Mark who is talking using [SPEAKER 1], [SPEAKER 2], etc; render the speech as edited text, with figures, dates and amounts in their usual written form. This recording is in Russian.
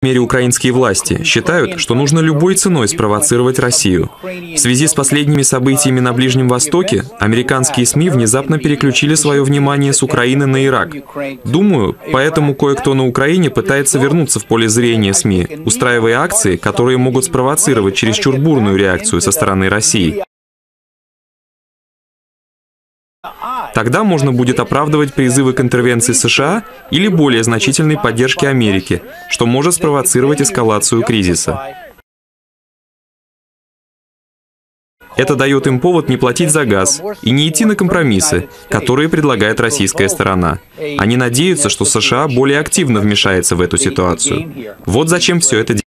[SPEAKER 1] мере, украинские власти считают, что нужно любой ценой спровоцировать Россию. В связи с последними событиями на Ближнем Востоке, американские СМИ внезапно переключили свое внимание с Украины на Ирак. Думаю, поэтому кое-кто на Украине пытается вернуться в поле зрения СМИ, устраивая акции, которые могут спровоцировать чересчур бурную реакцию со стороны России. Тогда можно будет оправдывать призывы к интервенции США или более значительной поддержки Америки, что может спровоцировать эскалацию кризиса. Это дает им повод не платить за газ и не идти на компромиссы, которые предлагает российская сторона. Они надеются, что США более активно вмешается в эту ситуацию. Вот зачем все это делается.